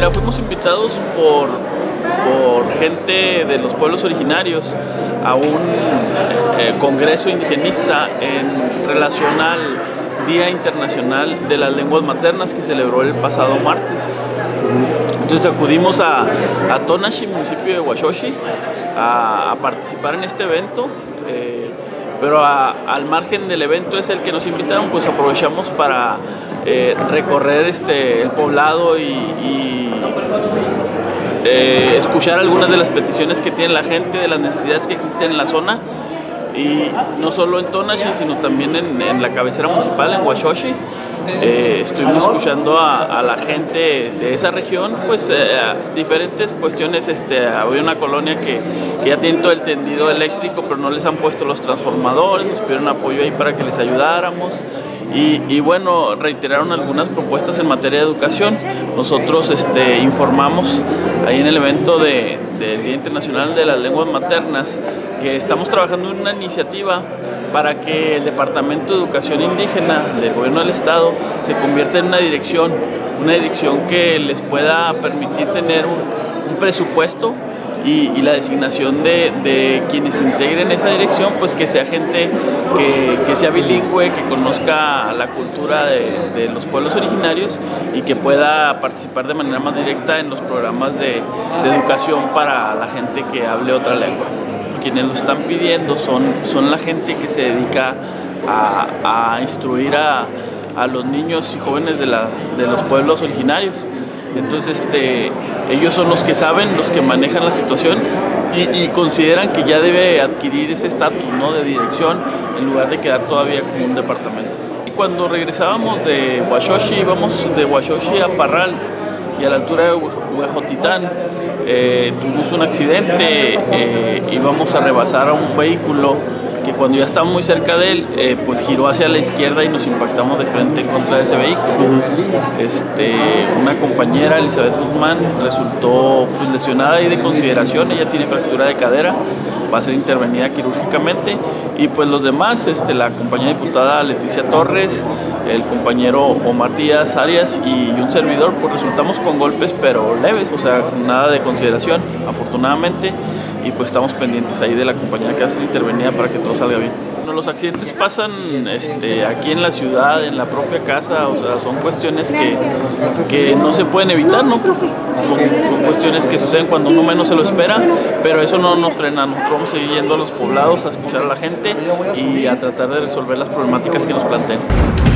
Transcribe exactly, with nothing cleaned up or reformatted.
mira, fuimos invitados por, por gente de los pueblos originarios a un eh, congreso indigenista en relación al Día Internacional de las Lenguas Maternas que celebró el pasado martes. Entonces acudimos a, a Tonashi, municipio de Washoshi, a, a participar en este evento, eh, pero a, al margen del evento es el que nos invitaron, pues aprovechamos para eh, recorrer este, el poblado y, y eh, escuchar algunas de las peticiones que tiene la gente, de las necesidades que existen en la zona. Y no solo en Tonashi, sino también en, en la cabecera municipal, en Washoshi. Eh, estuvimos escuchando a, a la gente de esa región, pues eh, diferentes cuestiones. Este, había una colonia que, que ya tiene todo el tendido eléctrico, pero no les han puesto los transformadores, nos pidieron apoyo ahí para que les ayudáramos. Y, y bueno, reiteraron algunas propuestas en materia de educación. Nosotros este, informamos ahí en el evento de, del Día Internacional de las Lenguas Maternas que estamos trabajando en una iniciativa para que el Departamento de Educación Indígena del Gobierno del Estado se convierta en una dirección, una dirección que les pueda permitir tener un, un presupuesto y, y la designación de, de quienes integren esa dirección, pues que sea gente que, que sea bilingüe, que conozca la cultura de, de los pueblos originarios y que pueda participar de manera más directa en los programas de, de educación para la gente que hable otra lengua. Quienes lo están pidiendo son, son la gente que se dedica a, a instruir a, a los niños y jóvenes de, la, de los pueblos originarios. Entonces este, ellos son los que saben, los que manejan la situación y, y consideran que ya debe adquirir ese estatus, ¿no?, de dirección en lugar de quedar todavía como un departamento. Y cuando regresábamos de Washoshi, íbamos de Washoshi a Parral y a la altura de Huejotitán, eh, tuvimos un accidente, eh, íbamos a rebasar a un vehículo que cuando ya estaba muy cerca de él, eh, pues giró hacia la izquierda y nos impactamos de frente en contra de ese vehículo. Este, una compañera, Elizabeth Guzmán, resultó pues, lesionada y de consideración. Ella tiene fractura de cadera, va a ser intervenida quirúrgicamente. Y pues los demás, este, la compañera diputada Leticia Torres, el compañero Omar Díaz Arias y un servidor, pues resultamos con golpes pero leves, o sea, nada de consideración, afortunadamente. Y pues estamos pendientes ahí de la compañía que va a ser intervenida para que todo salga bien. Bueno, los accidentes pasan este, aquí en la ciudad, en la propia casa, o sea, son cuestiones que, que no se pueden evitar, ¿no? Son, son cuestiones que suceden cuando uno menos se lo espera, pero eso no nos frena. Nosotros vamos a seguir yendo a los poblados a escuchar a la gente y a tratar de resolver las problemáticas que nos planteen.